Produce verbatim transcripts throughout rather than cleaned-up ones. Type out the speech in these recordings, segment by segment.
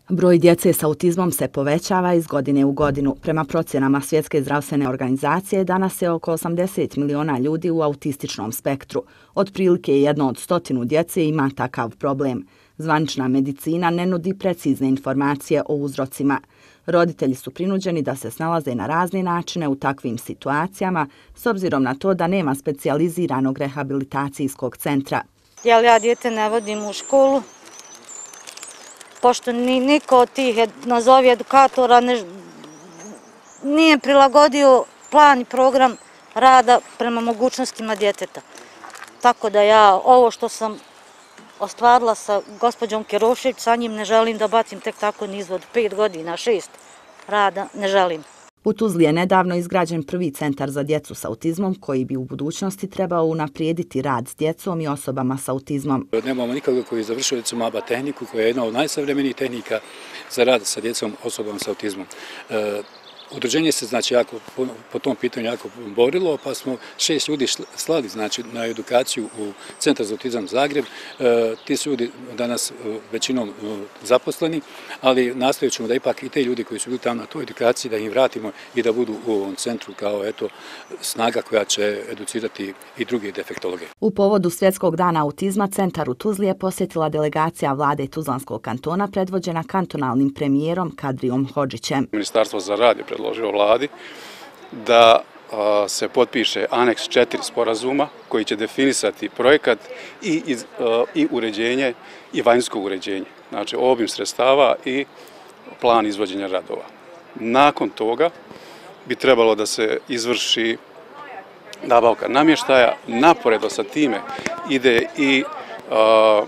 Broj djece s autizmom se povećava iz godine u godinu. Prema procjenama Svjetske zdravstvene organizacije, danas je oko osamdeset miliona ljudi u autističnom spektru. Otprilike jedno od stotinu djece ima takav problem. Zvanična medicina ne nudi precizne informacije o uzrocima. Roditelji su prinuđeni da se snalaze na razne načine u takvim situacijama, s obzirom na to da nema specijaliziranog rehabilitacijskog centra. Jel ja dijete ne vodim u školu, pošto ni, niko od tih, nazovi edukatora, ne, nije prilagodio plan i program rada prema mogućnostima djeteta. Tako da ja ovo što sam ostvarila sa gospođom Kerošević, sa njim ne želim da bacim tek tako nizvod pet godina, šest rada, ne želim. U Tuzli je nedavno izgrađen prvi centar za djecu s autizmom koji bi u budućnosti trebao unaprijediti rad s djecom i osobama s autizmom. Nemamo nikoga koji je završio recimo A B A tehniku koja je jedna od najsavremenijih tehnika za rad sa djecom osobama s autizmom. E, Udruženje se znači jako po, po tom pitanju jako borilo, pa smo šest ljudi slali znači na edukaciju u Centar za autizam Zagreb. E, ti su ljudi danas većinom zaposleni, ali nastojat ćemo da ipak i te ljudi koji su bili tamo na toj edukaciji da im vratimo i da budu u ovom centru kao eto snaga koja će educirati i druge defektologe. U povodu Svjetskog dana autizma Centar u Tuzli je posjetila delegacija vlade Tuzlanskog kantona predvođena kantonalnim premijerom Kadrijom Hodžićem. Ministarstvo za rad je predložilo vladi da a, se potpiše aneks četiri sporazuma koji će definisati projekat i, iz, a, i uređenje i vanjsko uređenje, znači obim sredstava i plan izvođenja radova. Nakon toga bi trebalo da se izvrši nabavka namještaja, naporedo sa time ide i a,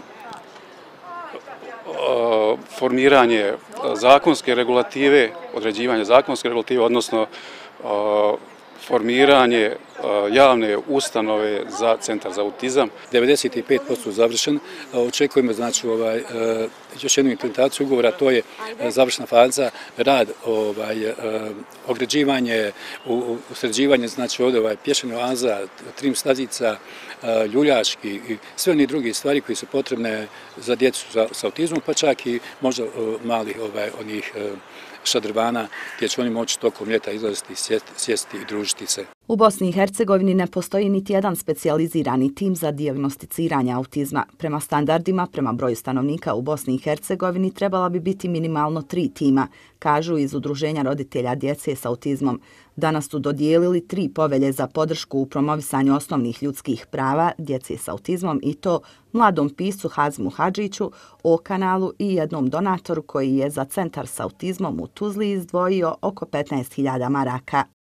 formiranje zakonske regulative, određivanje zakonske regulative, odnosno formiranje javne ustanove za Centar za autizam. devedeset pet posto završen. Očekujemo znači ovaj još jednu implementaciju ugovora, to je završna faza, rad, ovaj ograđivanje, usređivanje znači ovdje ovaj pješčana oaza, trim stazica, ljuljački i sve one druge stvari koje su potrebne za djecu sa autizmom, pa čak i možda malih ovaj onih šadrvana gdje će oni moći tokom ljeta izlaziti, sjesti i družiti se. U Bosni i Hercegovini ne postoji niti jedan specijalizirani tim za dijagnosticiranje autizma. Prema standardima, prema broju stanovnika u Bosni i Hercegovini trebala bi biti minimalno tri tima, kažu iz Udruženja roditelja djece s autizmom. Danas su dodijelili tri povelje za podršku u promovisanju osnovnih ljudskih prava djece s autizmom i to mladom piscu Hazmu Hadžiću, O-kanalu i jednom donatoru koji je za Centar s autizmom u Tuzli izdvojio oko petnaest hiljada maraka.